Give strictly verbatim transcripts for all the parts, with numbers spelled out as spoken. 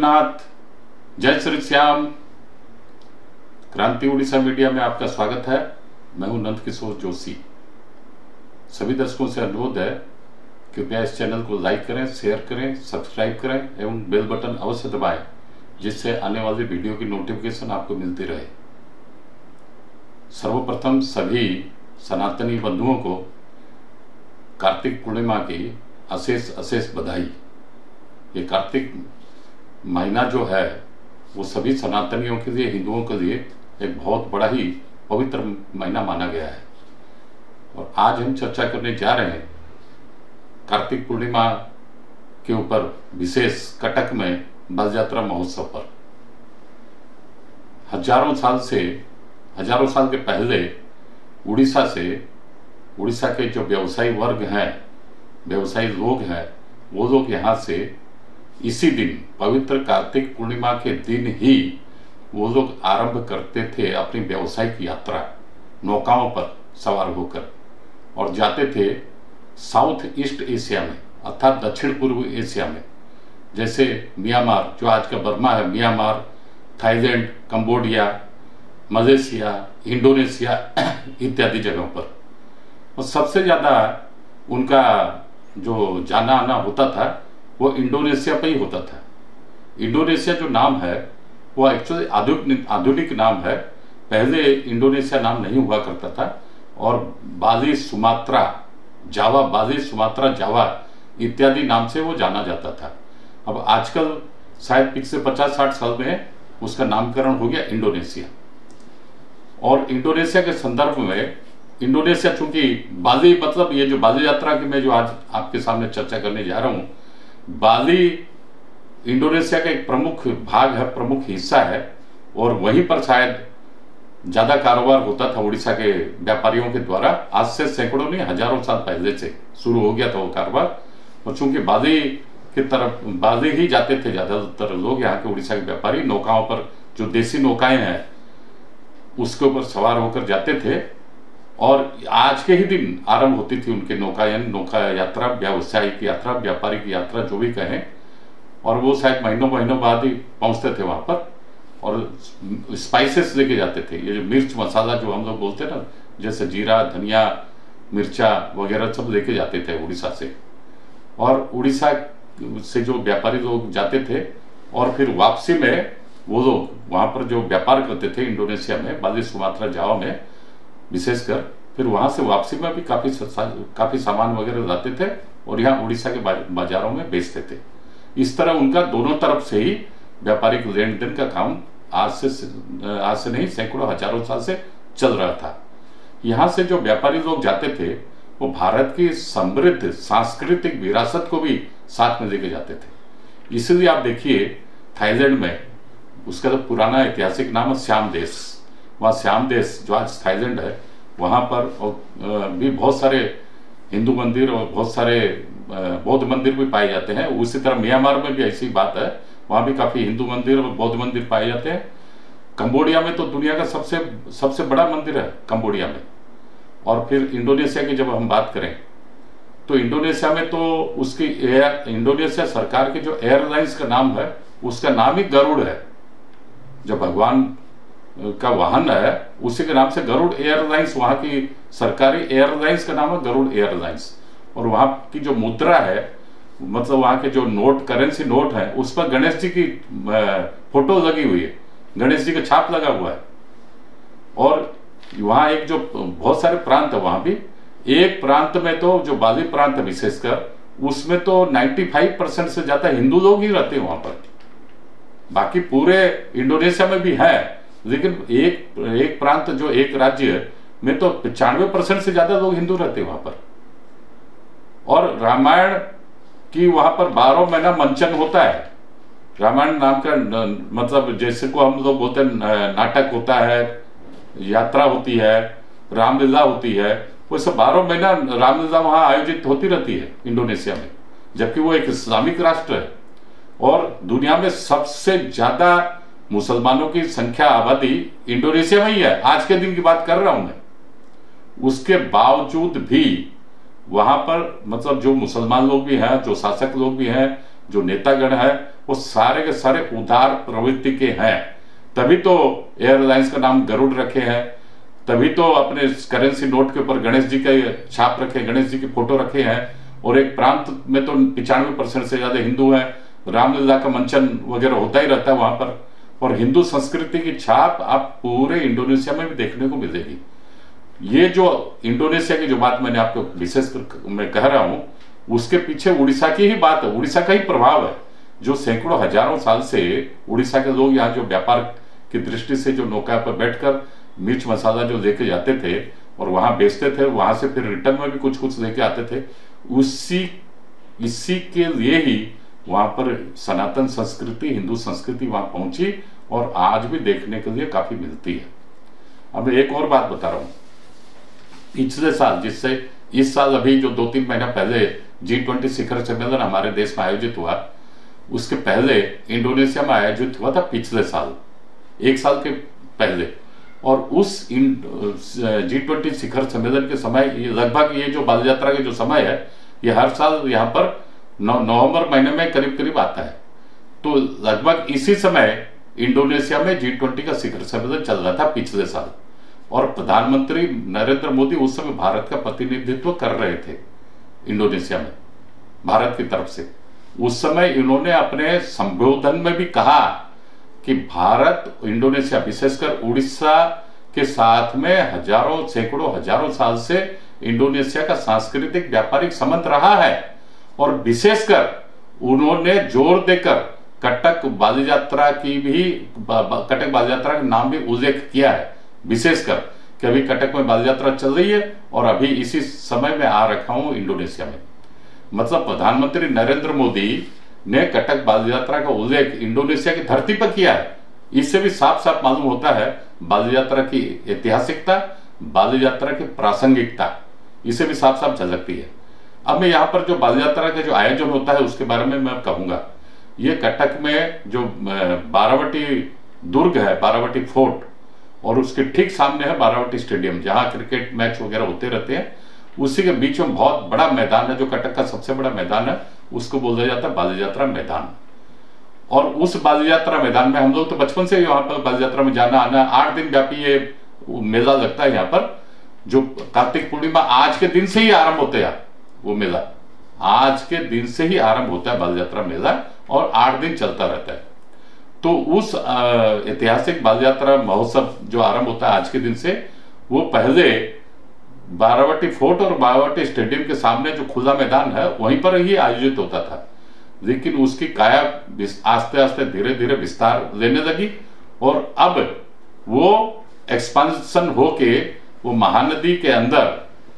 जगन्नाथ, जय श्री श्याम। क्रांति उड़ीसा मीडिया में आपका स्वागत है। मैं हूं नंद किशोर जोशी। सभी दर्शकों से अनुरोध है, कृपया इस चैनल को लाइक करें, शेयर करें, सब्सक्राइब करें एवं बेल बटन अवश्य दबाएं, जिससे आने वाली वीडियो की नोटिफिकेशन आपको मिलती रहे। सर्वप्रथम सभी सनातनी बंधुओं को कार्तिक पूर्णिमा की अशेष अशेष बधाई। ये कार्तिक महीना जो है वो सभी सनातनियों के लिए, हिंदुओं के लिए एक बहुत बड़ा ही पवित्र महीना माना गया है। और आज हम चर्चा करने जा रहे हैं कार्तिक पूर्णिमा के ऊपर, विशेष कटक में बल यात्रा महोत्सव पर। हजारों साल से हजारों साल के पहले उड़ीसा से उड़ीसा के जो व्यवसायी वर्ग हैं, व्यवसायी लोग हैं, वो लोग यहाँ से इसी दिन, पवित्र कार्तिक पूर्णिमा के दिन ही वो लोग आरंभ करते थे अपनी व्यावसायिक यात्रा नौकाओं पर सवार होकर, और जाते थे साउथ ईस्ट एशिया में, अर्थात दक्षिण पूर्व एशिया में, जैसे म्यांमार, जो आज का बर्मा है, Myanmar, Thailand, Cambodia, Malaysia, Indonesia इत्यादि जगहों पर। और सबसे ज्यादा उनका जो जाना आना होता था वो इंडोनेशिया पे ही होता था। इंडोनेशिया जो नाम है वो एक्चुअली आधुनिक आधुनिक नाम है। पहले इंडोनेशिया नाम नहीं हुआ करता था, और बाली, सुमात्रा, जावा, बाली, सुमात्रा, जावा इत्यादि नाम से वो जाना जाता था। अब आजकल शायद पिछले पचास साठ साल में उसका नामकरण हो गया इंडोनेशिया। और इंडोनेशिया के संदर्भ में, इंडोनेशिया चूंकि बाली, मतलब ये जो बाली यात्रा की मैं जो आज आपके सामने चर्चा करने जा रहा हूं, बाली इंडोनेशिया का एक प्रमुख भाग है, प्रमुख हिस्सा है, और वहीं पर शायद ज्यादा कारोबार होता था उड़ीसा के व्यापारियों के द्वारा। आज से सैकड़ों नहीं, हजारों साल पहले से शुरू हो गया था वो कारोबार। और चूंकि बाली की तरफ, बाली ही जाते थे ज्यादातर लोग, यहाँ के उड़ीसा के व्यापारी नौकाओं पर, जो देसी नौकाएं हैं उसके ऊपर सवार होकर जाते थे, और आज के ही दिन आरंभ होती थी उनके नौकायन, नौका यात्रा, व्यावसायिक यात्रा, व्यापारिक यात्रा, जो भी कहें। और वो शायद महीनों महीनों बाद ही पहुंचते थे वहां पर, और स्पाइसेस लेके जाते थे। ये जो मिर्च मसाला जो हम लोग बोलते हैं ना, जैसे जीरा, धनिया, मिर्चा वगैरह सब लेके जाते थे उड़ीसा से। और उड़ीसा से जो व्यापारी लोग जाते थे, और फिर वापसी में वो लोग वहां पर जो व्यापार करते थे इंडोनेशिया में, बाली, सुमात्रा, जावा में विशेषकर, फिर वहां से वापसी में भी काफी काफी सामान वगैरह लाते थे और यहाँ उड़ीसा के बाजारों में बेचते थे। इस तरह उनका दोनों तरफ से ही व्यापारिक लेन देन का काम आज से आज से नहीं, सैकड़ों हजारों साल से चल रहा था। यहाँ से जो व्यापारी लोग जाते थे वो भारत की समृद्ध सांस्कृतिक विरासत को भी साथ में लेके जाते थे। इसलिए आप देखिए थाईलैंड में, उसका तो पुराना ऐतिहासिक नाम है श्याम देश, वहाँ श्याम देश जो आज थाईलैंड है, वहां पर भी बहुत सारे हिंदू मंदिर और बहुत सारे बौद्ध मंदिर भी पाए जाते हैं। उसी तरह म्यांमार में भी ऐसी बात है, वहां भी काफी हिंदू मंदिर और बौद्ध मंदिर पाए जाते हैं। कंबोडिया में तो दुनिया का सबसे सबसे बड़ा मंदिर है कंबोडिया में। और फिर इंडोनेशिया की जब हम बात करें तो इंडोनेशिया में तो उसकी एयर, इंडोनेशिया सरकार के जो एयरलाइंस का नाम है, उसका नाम ही गरुड़ है। जो भगवान का वाहन है उसी के नाम से गरुड़ एयरलाइंस, वहां की सरकारी एयरलाइंस का नाम है गरुड़ एयरलाइंस। और वहां की जो मुद्रा है, मतलब वहां के जो नोट, करेंसी नोट है, उस पर गणेश जी की फोटो लगी हुई है, गणेश जी का छाप लगा हुआ है। और वहां एक जो बहुत सारे प्रांत है, वहां भी एक प्रांत में तो जो बाली प्रांत है विशेषकर, उसमें तो पचानवे परसेंट से ज्यादा हिंदू लोग ही रहते हैं वहां पर। बाकी पूरे इंडोनेशिया में भी है, लेकिन एक एक प्रांत, जो एक राज्य में तो पचानवे परसेंट से ज्यादा लोग हिंदू रहते हैं वहां पर। और रामायण की वहां पर बारह महीना मंचन होता है। रामायण नाम का, मतलब जैसे को हम लोग बोलते हैं नाटक होता है, यात्रा होती है, रामलीला होती है, वो सब बारह महीना रामलीला वहां आयोजित होती रहती है इंडोनेशिया में। जबकि वो एक इस्लामिक राष्ट्र है और दुनिया में सबसे ज्यादा मुसलमानों की संख्या, आबादी इंडोनेशिया में ही है। आज के दिन की बात कर रहा हूं मैं। उसके बावजूद भी वहां पर, मतलब जो मुसलमान लोग भी हैं, जो शासक लोग भी हैं, जो नेतागण है, वो सारे के सारे उदार प्रवृत्ति के हैं। तभी तो एयरलाइंस का नाम गरुड़ रखे हैं, तभी तो अपने करेंसी नोट के ऊपर गणेश जी का छाप रखे, गणेश जी की फोटो रखे हैं। और एक प्रांत में तो पिचानवे परसेंट से ज्यादा हिंदू हैं, रामलीला का मंचन वगैरह होता ही रहता है वहां पर। और हिंदू संस्कृति की छाप आप पूरे इंडोनेशिया में भी देखने को मिलेगी। ये जो इंडोनेशिया की जो बात मैंने आपको विशेष मैं कह रहा हूं, उसके पीछे उड़ीसा की ही बात है, उड़ीसा का ही प्रभाव है। जो सैकड़ों हजारों साल से उड़ीसा के लोग यहाँ जो व्यापार की दृष्टि से जो नौका पर बैठकर मिर्च मसाला जो लेके जाते थे और वहां बेचते थे, वहां से फिर रिटर्न में भी कुछ कुछ लेके आते थे, उसी इसी के लिए ही वहां पर सनातन संस्कृति, हिंदू संस्कृति वहां पहुंची और आज भी देखने के लिए काफी मिलती है। अब एक और बात बता रहा हूं, पिछले साल, जिससे इस साल अभी जो दो तीन महीना पहले जी ट्वेंटी शिखर सम्मेलन हमारे देश में आयोजित हुआ, उसके पहले इंडोनेशिया में आयोजित हुआ था पिछले साल, एक साल के पहले। और उस जी ट्वेंटी शिखर सम्मेलन के समय लगभग ये जो बाल यात्रा के जो समय है, ये हर साल यहाँ पर नवंबर महीने में करीब करीब आता है। तो लगभग इसी समय इंडोनेशिया में जी ट्वेंटी का शिखर सम्मेलन चल रहा था पिछले साल, और प्रधानमंत्री नरेंद्र मोदी उस समय भारत का प्रतिनिधित्व कर रहे थे इंडोनेशिया में भारत की तरफ से। उस समय इन्होंने अपने संबोधन में भी कहा कि भारत, इंडोनेशिया विशेषकर उड़ीसा के साथ में हजारों सैकड़ों हजारों साल से इंडोनेशिया का सांस्कृतिक व्यापारिक संबंध रहा है। और विशेषकर उन्होंने जोर देकर कटक बाल यात्रा की भी, कटक बाल यात्रा का नाम भी उल्लेख किया है, विशेषकर कि अभी कटक में बाल यात्रा चल रही है और अभी इसी समय में आ रखा हूं इंडोनेशिया में। मतलब प्रधानमंत्री नरेंद्र मोदी ने कटक बाल यात्रा का उल्लेख इंडोनेशिया की धरती पर किया है। इससे भी साफ साफ मालूम होता है बाल यात्रा की ऐतिहासिकता, बाल यात्रा की प्रासंगिकता, इसे भी साफ साफ झलकती है। अब मैं यहाँ पर जो बाल यात्रा का जो आयोजन होता है उसके बारे में मैं कहूंगा। ये कटक में जो बारावटी दुर्ग है, बारावटी फोर्ट, और उसके ठीक सामने है बारावटी स्टेडियम, जहां क्रिकेट मैच वगैरह होते रहते हैं। उसी के बीच में बहुत बड़ा मैदान है, जो कटक का सबसे बड़ा मैदान है, उसको बोला जाता है बाल यात्रा मैदान। और उस बाल यात्रा मैदान में हम लोग तो बचपन से वहां पर बाल यात्रा में जाना आना, आठ दिन व्यापी ये मेला लगता है यहाँ पर, जो कार्तिक पूर्णिमा आज के दिन से ही आरंभ होते हैं। वो मेला आज के दिन से ही आरंभ होता है बाल यात्रा मेला, और आठ दिन चलता रहता है। तो उस ऐतिहासिक बाल यात्रा महोत्सव जो आरंभ होता है आज के दिन से, वो पहले बारावटी फोर्ट और बारावटी स्टेडियम के सामने जो खुला मैदान है वहीं पर ही आयोजित होता था। लेकिन उसकी काया आस्ते आस्ते धीरे धीरे विस्तार लेने लगी, और अब वो एक्सपांशन होके वो महानदी के अंदर,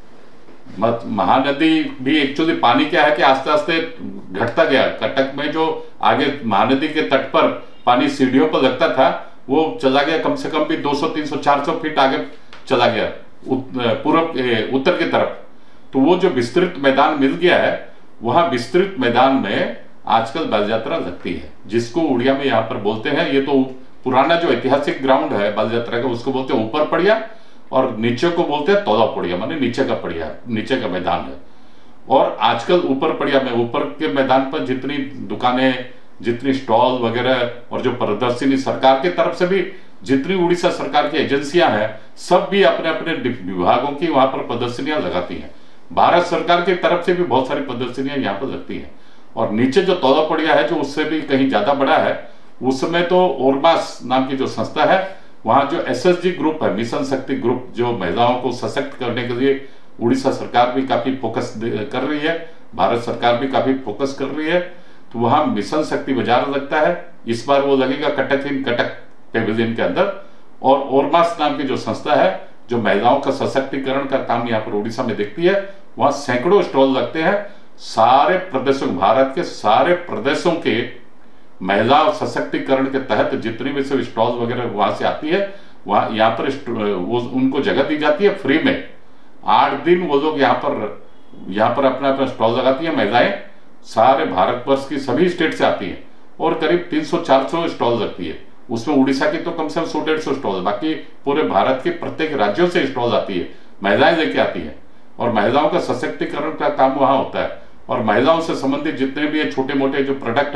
महानदी भी एक्चुअली पानी क्या है कि आस्ते आस्ते घटता गया। कटक में जो आगे महानदी के तट पर पानी सीढ़ियों पर लगता था, वो चला गया कम से कम भी दो सौ, तीन सौ, चार सौ फीट आगे चला गया पूर्व उत्तर की तरफ। तो वो जो विस्तृत मैदान मिल गया है, वहां विस्तृत मैदान में आजकल बाल यात्रा लगती है, जिसको उड़िया में यहाँ पर बोलते हैं, ये तो पुराना जो ऐतिहासिक ग्राउंड है बाल यात्रा का, उसको बोलते हैं ऊपर पड़िया, और नीचे को बोलते हैं तौला पड़िया, माने नीचे का पड़िया, नीचे का मैदान है। और आजकल ऊपर पड़िया में, ऊपर के मैदान पर जितनी दुकानें, जितनी स्टॉल वगैरह, और जो प्रदर्शनी सरकार की तरफ से भी जितनी उड़ीसा सरकार की एजेंसियां हैं, सब भी अपने अपने विभागों की वहां पर प्रदर्शनियां लगाती हैं। भारत सरकार की तरफ से भी बहुत सारी प्रदर्शनियां यहाँ पर लगती हैं। और नीचे जो तौला पड़िया है, जो उससे भी कहीं ज्यादा बड़ा है, उसमें तो ओरमास नाम की जो संस्था है, वहां जो एसएसजी ग्रुप है, मिशन शक्ति ग्रुप, जो महिलाओं को सशक्त करने के लिए उड़ीसा सरकार भी काफी फोकस कर रही है, भारत सरकार भी काफी फोकस कर रही है। तो वहां मिशन शक्ति बाजार लगता है, इस बार वो लगेगा कटक इन कटक पेविलियन के अंदर। और ओरमास नाम की जो संस्था है, जो महिलाओं का सशक्तिकरण का काम यहाँ पर उड़ीसा में देखती है, वहां सैकड़ों स्टॉल लगते हैं। सारे प्रदेशों, भारत के सारे प्रदेशों के महिला सशक्तिकरण के तहत जितनी भी सब स्टॉल वगैरह वहां से आती है, वहां यहाँ पर वो उनको जगह दी जाती है फ्री में। आठ दिन वो लोग यहाँ पर यहाँ पर अपना अपना स्टॉल लगाती है महिलाएं, सारे भारतवर्ष की सभी स्टेट से आती हैं, और करीब तीन सौ चार सौ स्टॉल लगती है। उसमें उड़ीसा की तो कम से कम सौ डेढ़ सौ स्टॉल, बाकी पूरे भारत के प्रत्येक राज्यों से स्टॉल आती है, महिलाएं लेके आती है, और महिलाओं का सशक्तिकरण का काम वहां होता है। और महिलाओं से संबंधित जितने भी छोटे मोटे जो प्रोडक्ट हैं,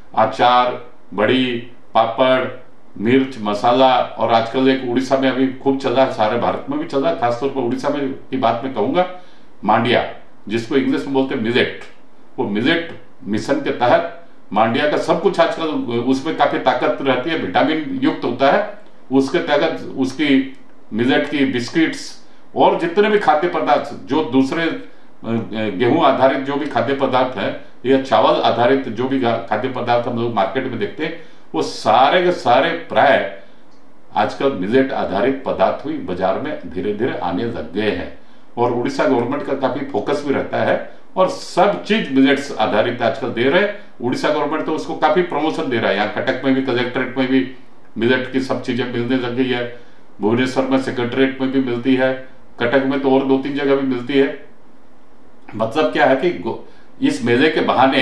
अचार, बड़ी, पापड़, मिर्च, मसाला, और आजकल एक उड़ीसा में अभी खूब चल रहा है, सारे भारत में भी चल रहा है, खासतौर पर उड़ीसा में की बात मैं कहूंगा, मांडिया, जिसको इंग्लिश में बोलते हैं मिलेट। वो मिलेट मिशन के तहत मांडिया का सब कुछ आजकल, उसमें काफी ताकत रहती है, विटामिन युक्त होता है, उसके तहत उसकी मिलेट की बिस्किट्स और जितने भी खाद्य पदार्थ, जो दूसरे गेहूं आधारित जो भी खाद्य पदार्थ है या चावल आधारित जो भी खाद्य पदार्थ हम लोग मार्केट में देखते हैं, वो सारे के सारे प्राय आजकल मिलेट आधारित पदार्थ भी बाजार में धीरे धीरे आने लग गए हैं। और उड़ीसा गवर्नमेंट का काफी फोकस भी रहता है और सब चीज मिलेट्स आधारित आजकल दे रहे हैं। उड़ीसा गवर्नमेंट तो उसको काफी प्रमोशन दे रहा है। यहाँ कटक में भी कलेक्ट्रेट में भी मिलेट की सब चीजें मिलने लग गई है, भुवनेश्वर में सेक्रेटरीट में भी मिलती है, कटक में तो और दो तीन जगह भी मिलती है। मतलब क्या है कि इस मेले के बहाने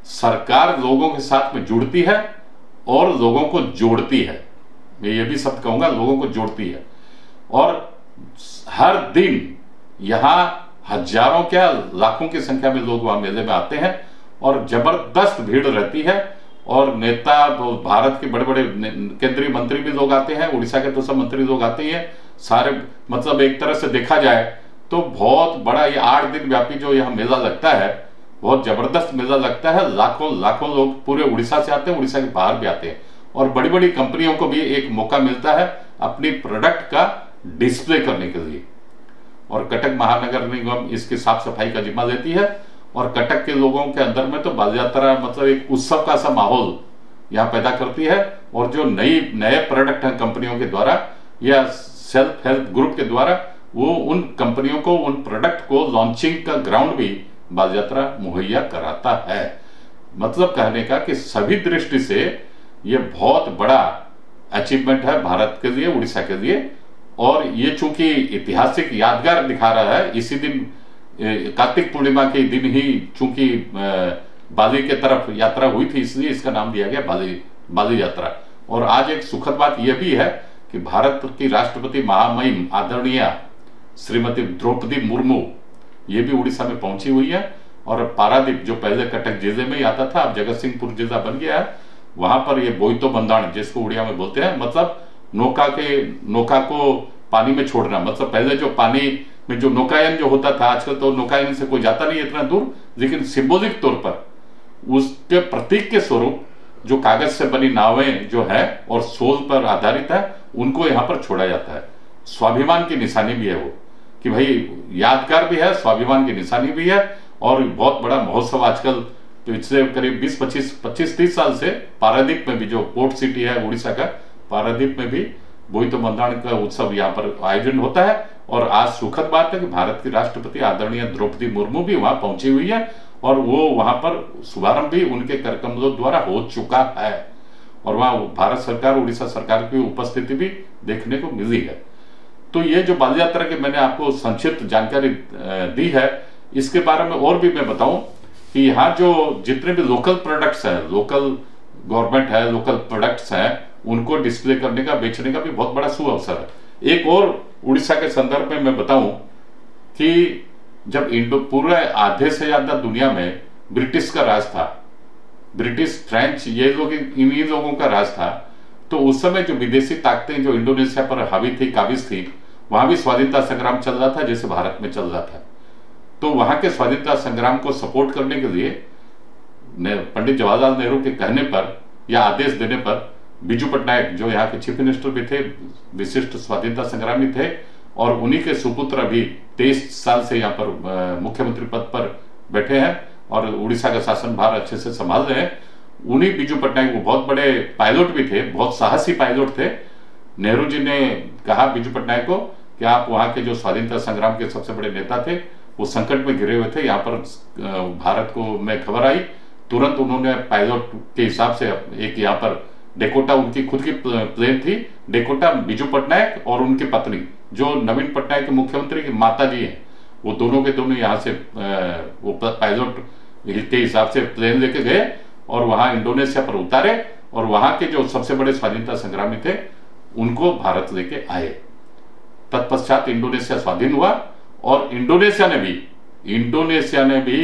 सरकार लोगों के साथ में जुड़ती है और लोगों को जोड़ती है। मैं ये भी शब्द कहूंगा, लोगों को जोड़ती है। और हर दिन यहां हजारों क्या लाखों की संख्या में लोग वहां मेले में आते हैं और जबरदस्त भीड़ रहती है। और नेता, भारत के बड़े बड़े केंद्रीय मंत्री भी लोग आते हैं, उड़ीसा के तो सब मंत्री लोग आते ही हैं सारे। मतलब एक तरह से देखा जाए तो बहुत बड़ा ये आठ दिन व्यापी जो यहाँ मेला लगता है, बहुत जबरदस्त मेला लगता है। लाखों लाखों लोग पूरे उड़ीसा से आते हैं, उड़ीसा के बाहर भी आते हैं। और बड़ी बड़ी कंपनियों को भी एक मौका मिलता है अपनी प्रोडक्ट का डिस्प्ले करने के लिए। और कटक महानगर निगम इसकी साफ सफाई का जिम्मा लेती है। और कटक के लोगों के अंदर में तो बाल यात्रा मतलब एक उत्सव का सा माहौल यहाँ पैदा करती है। और जो नई नए प्रोडक्ट हैं कंपनियों के द्वारा या सेल्फ हेल्प ग्रुप के द्वारा, वो उन कंपनियों को, उन प्रोडक्ट को लॉन्चिंग का ग्राउंड भी बाल यात्रा मुहैया कराता है। मतलब कहने का कि सभी दृष्टि से ये बहुत बड़ा अचीवमेंट है भारत के लिए, उड़ीसा के लिए। और ये चूंकि ऐतिहासिक यादगार दिखा रहा है, इसी दिन कार्तिक पूर्णिमा के दिन ही चूंकि बाली के तरफ यात्रा हुई थी, इसलिए इसका नाम दिया गया बाली बाली यात्रा। और आज एक सुखद बात यह भी है कि भारत की राष्ट्रपति महामहिम आदरणीय श्रीमती द्रौपदी मुर्मू ये भी उड़ीसा में पहुंची हुई है। और पारादीप जो पहले कटक जिले में ही आता था, अब जगत सिंहपुर जिला बन गया है, वहां पर ये बोईतो बंदाण जिसको उड़िया में बोलते हैं, मतलब नौका के नौका को पानी में छोड़ना। मतलब पहले जो पानी में जो नौकायन जो होता था, आजकल तो नौकायन से कोई जाता नहीं इतना दूर, लेकिन सिंबॉलिक तौर पर उसके प्रतीक के स्वरूप जो कागज से बनी नावें जो है और सोल पर आधारित है, उनको यहां पर छोड़ा जाता है। स्वाभिमान की निशानी भी है वो, कि भाई यादगार भी है, स्वाभिमान की निशानी भी है। और बहुत बड़ा महोत्सव आजकल पिछले करीब बीस पच्चीस पच्चीस तीस साल से पारादीप में भी, जो पोर्ट सिटी है उड़ीसा का, पारादीप में भी बोईतो बंदाण का उत्सव यहाँ पर आयोजन होता है। और आज सुखद बात है कि भारत की राष्ट्रपति आदरणीय द्रौपदी मुर्मू भी वहां पहुंची हुई है और वो वहां पर शुभारंभ भी उनके करकमलों द्वारा हो चुका है। और वहां भारत सरकार, उड़ीसा सरकार की उपस्थिति भी देखने को मिली है। तो ये जो बाल यात्रा की मैंने आपको संक्षिप्त जानकारी दी है, इसके बारे में और भी मैं बताऊं कि यहाँ जो जितने भी लोकल प्रोडक्ट्स हैं, लोकल गवर्नमेंट है, लोकल प्रोडक्ट्स हैं, उनको डिस्प्ले करने का, बेचने का भी बहुत बड़ा सुअवसर है। एक और उड़ीसा के संदर्भ में मैं बताऊं कि जब इंडो पूरे आधे से ज्यादा दुनिया में ब्रिटिश का राज था, ब्रिटिश, फ्रेंच, ये लोग इन्हीं लोगों का राज था, तो उस समय जो विदेशी ताकतें जो इंडोनेशिया पर हावी थी, काबिज थी, वहां भी स्वाधीनता संग्राम चल रहा था जैसे भारत में चल रहा था। तो वहां के स्वाधीनता संग्राम को सपोर्ट करने के लिए पंडित जवाहरलाल नेहरू के कहने पर या आदेश देने पर बिजू पटनायक जो यहाँ के चीफ मिनिस्टर भी थे, विशिष्ट स्वाधीनता संग्रामी थे, और उन्हीं के सुपुत्र अभी तेईस साल से यहाँ पर मुख्यमंत्री पद पर बैठे हैं और उड़ीसा का शासन भार अच्छे से संभाल रहे हैं। उन्हीं बिजू पटनायक वो बहुत बड़े पायलट भी थे, बहुत साहसी पायलट थे। नेहरू जी ने कहा बिजू पटनायक को कि आप वहां के जो स्वाधीनता संग्राम के सबसे बड़े नेता थे, वो संकट में घिरे हुए थे, यहाँ पर भारत को में खबर आई, तुरंत उन्होंने पायलट के हिसाब से एक यहाँ पर डेकोटा, उनकी खुद की प्लेन थी, डेकोटा बिजू पटनायक और उनकी पत्नी जो नवीन पटनायक के मुख्यमंत्री की माता जी हैं, वो दोनों के दोनों यहाँ से वो पायलट के हिसाब से प्लेन लेके गए और वहां इंडोनेशिया पर उतारे और वहां के जो सबसे बड़े स्वाधीनता संग्रामी थे उनको भारत लेके आए। तत्पश्चात इंडोनेशिया स्वाधीन हुआ और इंडोनेशिया ने भी इंडोनेशिया ने भी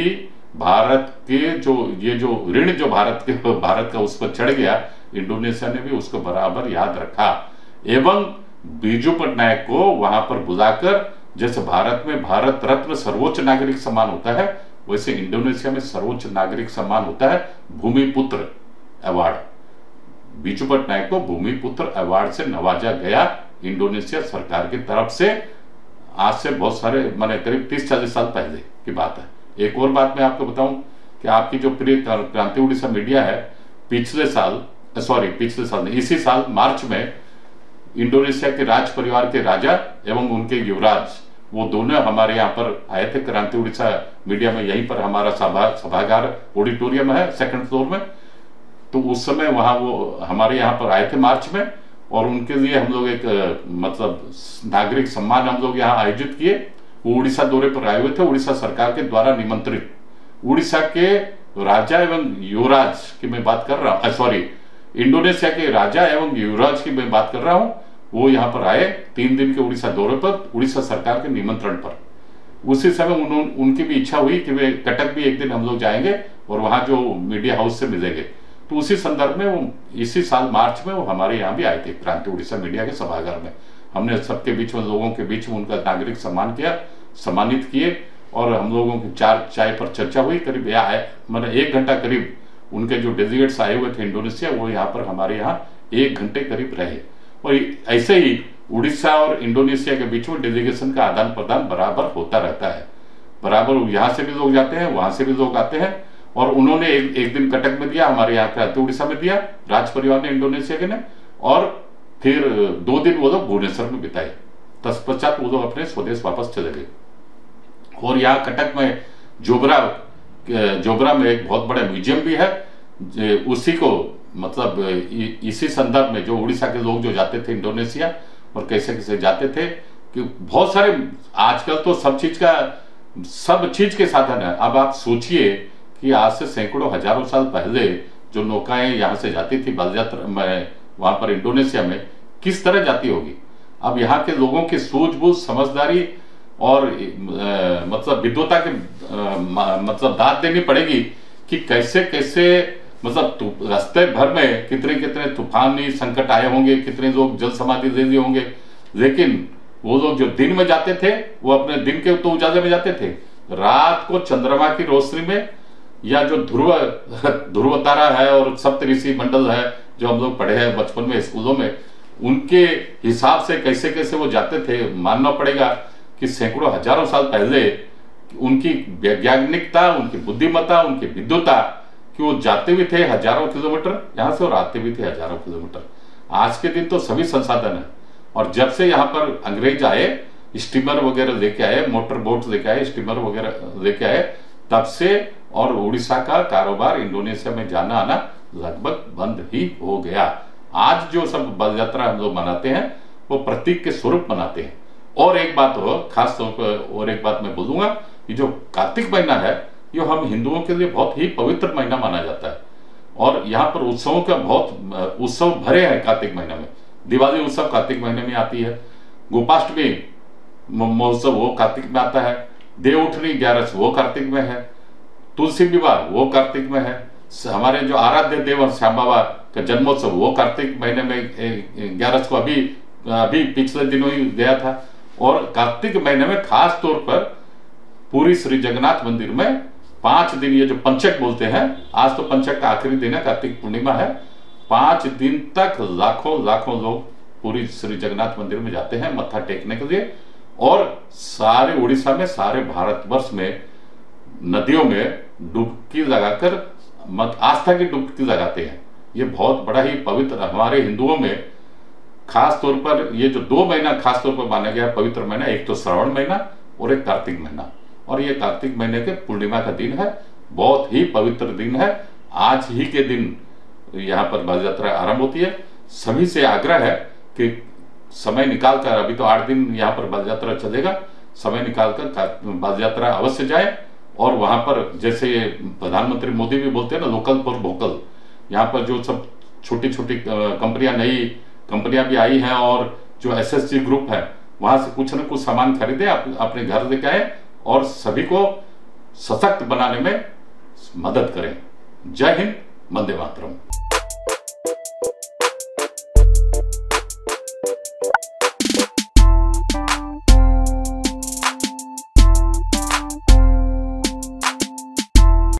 भारत के जो ये जो ऋण जो भारत के भारत का उस पर चढ़ गया, इंडोनेशिया ने भी उसको बराबर याद रखा एवं बीजू पटनायक को वहां पर बुलाकर, जैसे भारत में भारत रत्न सर्वोच्च नागरिक सम्मान होता है, वैसे इंडोनेशिया में सर्वोच्च नागरिक सम्मान होता है भूमिपुत्र अवार्ड। बीजू पटनायक को भूमिपुत्र अवार्ड से नवाजा गया इंडोनेशिया सरकार की तरफ से। आज से बहुत सारे माने करीब तीस चालीस साल पहले की बात है। एक और बात मैं आपको बताऊं कि आपकी जो प्रिय क्रांति उड़ीसा मीडिया है, पिछले साल सॉरी पिछले साल नहीं इसी साल मार्च में इंडोनेशिया के राज परिवार के राजा एवं उनके युवराज, वो दोनों हमारे यहाँ पर आए थे। क्रांति उड़ीसा मीडिया में यहीं पर हमारा सभा सभागार ऑडिटोरियम है सेकंड फ्लोर में, तो उस समय वहां वो हमारे यहाँ पर आए थे मार्च में, और उनके लिए हम लोग एक मतलब नागरिक सम्मान हम लोग यहाँ आयोजित किए। वो उड़ीसा दौरे पर आए हुए थे, उड़ीसा सरकार के द्वारा निमंत्रित। उड़ीसा के राजा एवं युवराज की मैं बात कर रहा हूँ, सॉरी इंडोनेशिया के राजा एवं युवराज की मैं बात कर रहा हूं, वो यहाँ पर आए तीन दिन के उड़ीसा दौरे पर उड़ीसा सरकार के निमंत्रण पर। उसी समय उन, उनकी भी इच्छा हुई कि वे कटक भी एक दिन हम लोग जाएंगे और वहां जो मीडिया हाउस से मिलेंगे, तो उसी संदर्भ में वो इसी साल मार्च में वो हमारे यहाँ भी आए थे क्रांति उड़ीसा मीडिया के सभागार में। हमने सबके बीच में लोगों के बीच में उनका नागरिक सम्मान किया, सम्मानित किए, और हम लोगों की चार चाय पर चर्चा हुई। करीब मैंने एक घंटा करीब उनके जो डेलीगेट्स आए हुए थे इंडोनेशिया, वो यहाँ पर हमारे यहाँ एक घंटे करीब रहे। और ऐसे ही उड़ीसा और इंडोनेशिया के बीच में डेलीगेशन का आदान प्रदान बराबर होता रहता है। बराबर यहाँ से भी लोग जाते हैं, वहां से भी लोग आते हैं। और उन्होंने एक, एक दिन कटक में दिया, हमारे यहाँ क्रांति उड़ीसा में दिया राज परिवार ने, इंडोनेशिया के ने, और फिर दो दिन वो लोग भुवनेश्वर में बिताए। तत्पश्चात वो लोग अपने स्वदेश वापस चले गए। और यहाँ कटक में जोबरा जोबरा में एक बहुत बड़ा म्यूजियम भी है। उसी को मतलब इसी संदर्भ में जो उड़ीसा के लोग जो जाते थे इंडोनेशिया और कैसे कैसे जाते थे, कि बहुत सारे आजकल तो सब चीज का सब चीज के साधन है। अब आप सोचिए कि आज से सैकड़ों हजारों साल पहले जो नौकाएं यहाँ से जाती थी बल यात्रा में, वहां पर इंडोनेशिया में किस तरह जाती होगी। अब यहाँ के लोगों की सूझबूझ, समझदारी और आ, मतलब विद्वता के आ, मतलब दाद देनी पड़ेगी कि कैसे कैसे मतलब रास्ते भर में कितने कितने तूफानी संकट आए होंगे, कितने लोग जल समाधि ले लिए होंगे, लेकिन वो लोग जो दिन में जाते थे वो अपने दिन के तो उजाले में जाते थे, रात को चंद्रमा की रोशनी में, या जो ध्रुव ध्रुव तारा है और सप्तऋषि मंडल है जो हम लोग पढ़े हैं बचपन में स्कूलों में, उनके हिसाब से कैसे कैसे वो जाते थे। मानना पड़ेगा कि सैकड़ों हजारों साल पहले उनकी वैज्ञानिकता, उनकी बुद्धिमत्ता, उनकी विद्वता, कि वो जाते भी थे हजारों किलोमीटर यहाँ से और आते भी थे हजारों किलोमीटर। आज के दिन तो सभी संसाधन है, और जब से यहाँ पर अंग्रेज आए, स्टीमर वगैरह लेके आए, मोटर बोट लेके आए, स्टीमर वगैरह लेके आए, तब से और उड़ीसा का कारोबार इंडोनेशिया में जाना आना लगभग बंद ही हो गया। आज जो सब बल यात्रा हम लोग मनाते हैं वो प्रतीक के स्वरूप मनाते हैं। और एक बात हो खास तौर पर, और एक बात मैं बोलूंगा कि जो कार्तिक महीना है ये हम हिंदुओं के लिए बहुत ही पवित्र महीना माना जाता है, और यहाँ पर उत्सवों का बहुत उत्सव भरे हैं कार्तिक महीने में। दिवाली उत्सव कार्तिक महीने में आती है, गोपाष्टमी महोत्सव वो कार्तिक में आता है, देवउठनी ग्यारस वो कार्तिक में है, तुलसी विवाह वो कार्तिक में है, हमारे जो आराध्य देव श्याम बाबा का जन्मोत्सव वो कार्तिक महीने में ग्यारस को अभी अभी पिछले दिनों ही गया था। और कार्तिक महीने में खास तौर पर पूरी श्री जगन्नाथ मंदिर में पांच दिन, ये जो पंचक बोलते हैं, आज तो पंचक का आखिरी दिन है, कार्तिक पूर्णिमा है, पांच दिन तक लाखों लाखों लोग पूरी श्री जगन्नाथ मंदिर में जाते हैं मत्था टेकने के लिए। और सारे उड़ीसा में, सारे भारतवर्ष में नदियों में डुबकी लगाकर मत आस्था की डुबकी लगाते हैं। ये बहुत बड़ा ही पवित्र, हमारे हिंदुओं में खास तौर पर ये जो दो महीना खास तौर पर माना गया पवित्र महीना, एक तो श्रावण महीना और एक कार्तिक महीना, और ये कार्तिक महीने के पूर्णिमा का दिन है, बहुत ही पवित्र दिन है। आज ही के दिन यहाँ पर बल यात्रा आरंभ होती है। सभी से आग्रह है कि समय निकालकर, अभी तो आठ दिन यहाँ पर बल यात्रा चलेगा, समय निकालकर बल यात्रा अवश्य जाए। और वहां पर जैसे प्रधानमंत्री मोदी भी बोलते हैं ना, लोकल फॉर वोकल, यहाँ पर जो सब छोटी छोटी कंपनियां, नई कंपनियां भी आई हैं, और जो एसएसजी ग्रुप है वहां से कुछ न कुछ सामान खरीदे, अपने घर लेके आए और सभी को सशक्त बनाने में मदद करें। जय हिंद, वंदे मातरम।